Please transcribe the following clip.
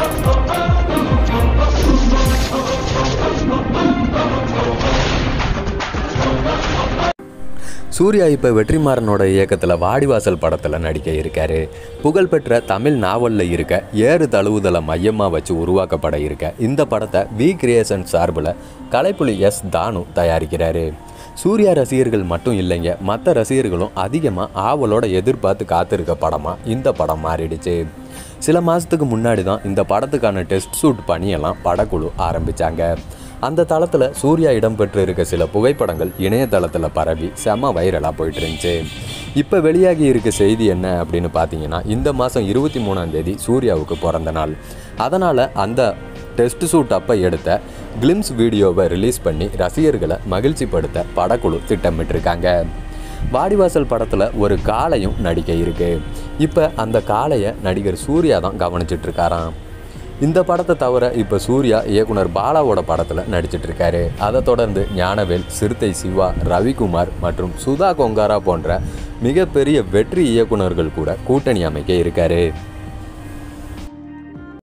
சூர்யா இப்போ வெற்றிமாறனோட இயக்கத்தில் வாடிவாசல் படத்தில் நடிக்க இருக்காரு. புகழ்பெற்ற தமிழ் நாவலில் இருக்க ஏறு தழுவுதலை மையமாக வச்சு உருவாக்கப்பட இருக்க இந்த படத்தை வி கிரியேஷன் சார்பில் கலைப்புலி எஸ் தானு தயாரிக்கிறாரு. சூர்யா ரசிகர்கள் மட்டும் இல்லைங்க, மற்ற ரசிகர்களும் அதிகமாக ஆவலோட எதிர்பார்த்து காத்திருக்க படமாக இந்த படம் மாறிடுச்சு. சில மாதத்துக்கு முன்னாடி தான் இந்த படத்துக்கான டெஸ்ட் ஷூட் பணியெல்லாம் படக்குழு ஆரம்பித்தாங்க. அந்த தளத்தில் சூர்யா இடம்பெற்று இருக்க சில புகைப்படங்கள் இணையதளத்தில் பரவி செம வைரலாக போயிட்டு இருந்துச்சு. இப்போ வெளியாகி இருக்க செய்தி என்ன அப்படின்னு பார்த்தீங்கன்னா, இந்த மாதம் 23ஆம் தேதி சூர்யாவுக்கு பிறந்த நாள். அதனால் அந்த டெஸ்ட் ஷூட் அப்போ எடுத்த கிளிம்ஸ் வீடியோவை ரிலீஸ் பண்ணி ரசிகர்களை மகிழ்ச்சிப்படுத்த படக்குழு திட்டமிட்டிருக்காங்க. வாடிவாசல் படத்தில் ஒரு காளையும் நடிக்க இருக்கு. இப்போ அந்த காளையை நடிகர் சூர்யா தான் கவனிச்சிட்ருக்காராம். இந்த படத்தை தவிர இப்போ சூர்யா இயக்குனர் பாலாவோட படத்தில் நடிச்சிட்ருக்காரு. அதை தொடர்ந்து ஞானவேல், சிறுத்தை சிவா, ரவிக்குமார் மற்றும் சுதா கொங்காரா போன்ற மிகப்பெரிய வெற்றி இயக்குனர்கள் கூட கூட்டணி அமைக்க இருக்காரு.